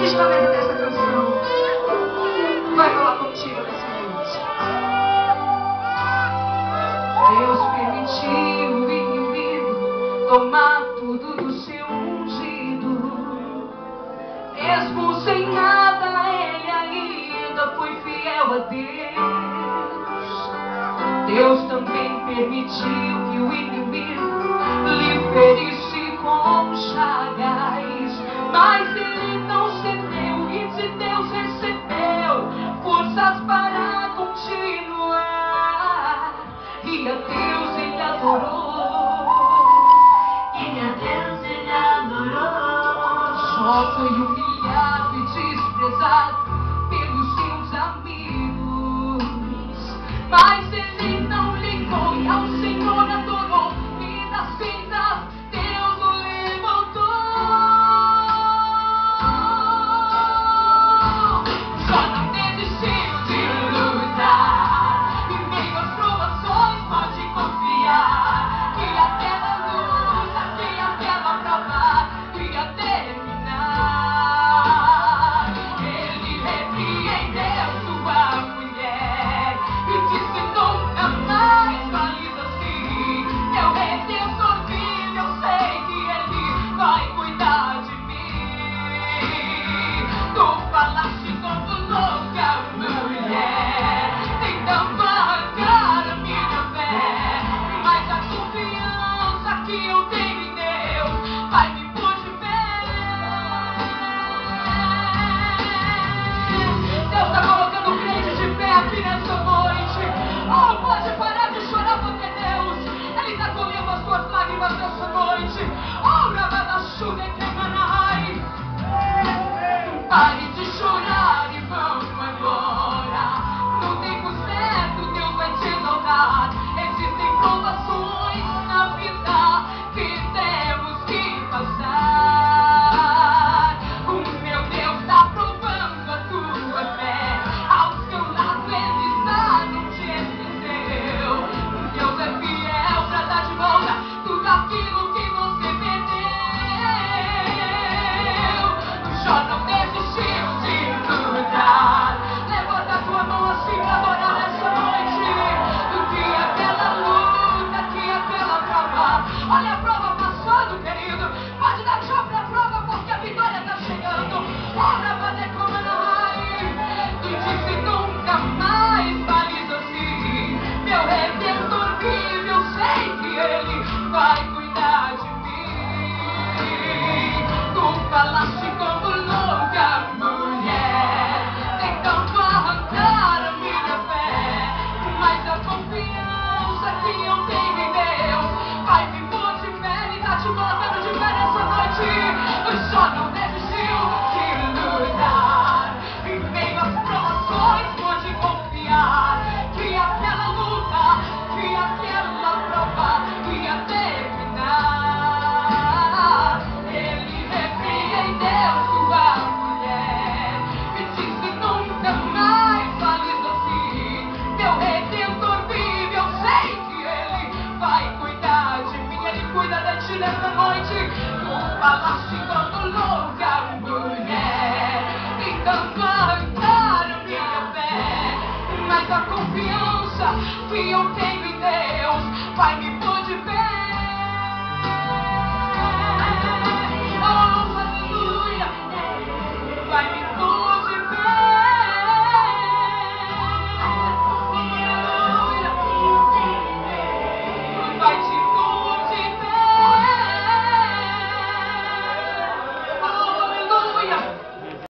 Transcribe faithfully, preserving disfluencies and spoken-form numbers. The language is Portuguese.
existe na letra dessa canção vai falar contigo nessa noite. Deus permitiu o inimigo tomar tudo do seu ungido. Mesmo sem nada, ele ainda foi fiel a Deus. Deus também permitiu que o inimigo lhe ferisse com chagas, mas ele não cedeu e de Deus recebeu forças para continuar. E a Deus ele adorou, E a Deus ele adorou. só foi humilhado e desprezado pelos seus amigos, mas ele não ligou e ao seu